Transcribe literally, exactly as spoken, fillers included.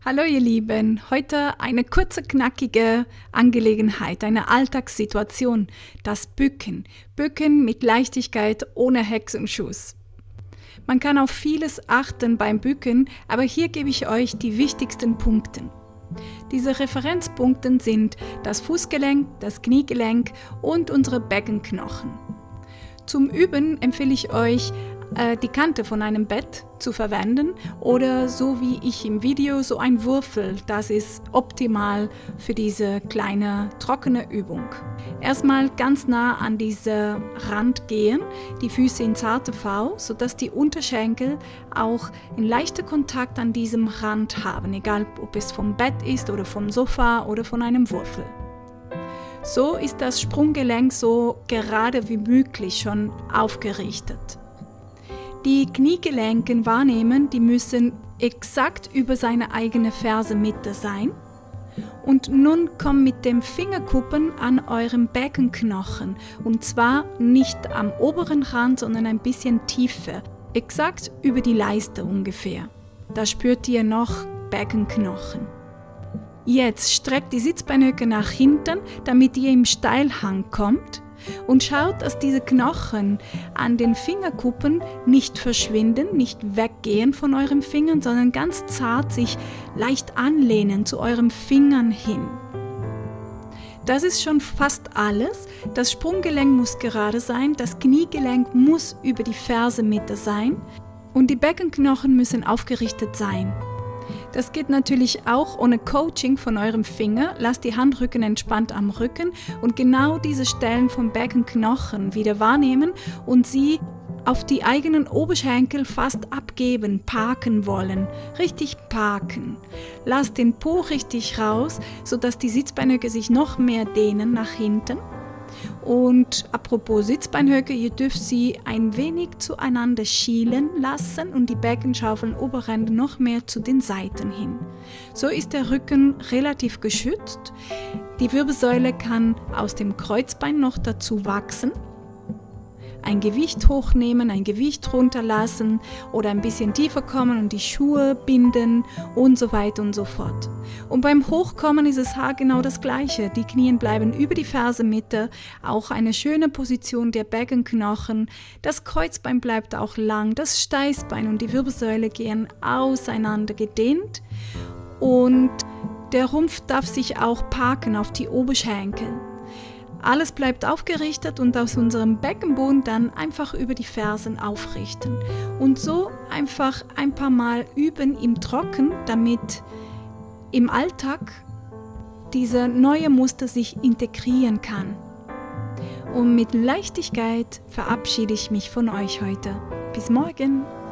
Hallo ihr Lieben, heute eine kurze, knackige Angelegenheit, eine Alltagssituation, das Bücken. Bücken mit Leichtigkeit, ohne Hexenschuss. Man kann auf vieles achten beim Bücken, aber hier gebe ich euch die wichtigsten Punkte. Diese Referenzpunkte sind das Fußgelenk, das Kniegelenk und unsere Beckenknochen. Zum Üben empfehle ich euch, die Kante von einem Bett zu verwenden oder so wie ich im Video so ein Würfel. Das ist optimal für diese kleine trockene Übung. Erstmal ganz nah an diesen Rand gehen, die Füße in zarte V, sodass die Unterschenkel auch in leichter Kontakt an diesem Rand haben, egal ob es vom Bett ist oder vom Sofa oder von einem Würfel. So ist das Sprunggelenk so gerade wie möglich schon aufgerichtet. Die Kniegelenke wahrnehmen, die müssen exakt über seine eigene Fersenmitte sein. Und nun kommt mit dem Fingerkuppen an eurem Beckenknochen. Und zwar nicht am oberen Rand, sondern ein bisschen tiefer. Exakt über die Leiste ungefähr. Da spürt ihr noch Beckenknochen. Jetzt streckt die Sitzbeinhöcke nach hinten, damit ihr im Steilhang kommt. Und schaut, dass diese Knochen an den Fingerkuppen nicht verschwinden, nicht weggehen von euren Fingern, sondern ganz zart sich leicht anlehnen zu euren Fingern hin. Das ist schon fast alles. Das Sprunggelenk muss gerade sein, das Kniegelenk muss über die Fersenmitte sein und die Beckenknochen müssen aufgerichtet sein. Das geht natürlich auch ohne Coaching von eurem Finger. Lasst die Handrücken entspannt am Rücken und genau diese Stellen vom Beckenknochen wieder wahrnehmen und sie auf die eigenen Oberschenkel fast abgeben, parken wollen. Richtig parken. Lasst den Po richtig raus, sodass die Sitzbeinhöcke sich noch mehr dehnen nach hinten. Und apropos Sitzbeinhöcke, ihr dürft sie ein wenig zueinander schielen lassen und die Beckenschaufeln Oberränder noch mehr zu den Seiten hin. So ist der Rücken relativ geschützt. Die Wirbelsäule kann aus dem Kreuzbein noch dazu wachsen. Ein Gewicht hochnehmen, ein Gewicht runterlassen oder ein bisschen tiefer kommen und die Schuhe binden und so weiter und so fort. Und beim Hochkommen ist es haargenau das Gleiche. Die Knien bleiben über die Fersenmitte, auch eine schöne Position der Beckenknochen. Das Kreuzbein bleibt auch lang, das Steißbein und die Wirbelsäule gehen auseinander gedehnt und der Rumpf darf sich auch parken auf die Oberschenkel. Alles bleibt aufgerichtet und aus unserem Beckenboden dann einfach über die Fersen aufrichten. Und so einfach ein paar Mal üben im Trocken, damit im Alltag dieser neue Muster sich integrieren kann. Und mit Leichtigkeit verabschiede ich mich von euch heute. Bis morgen!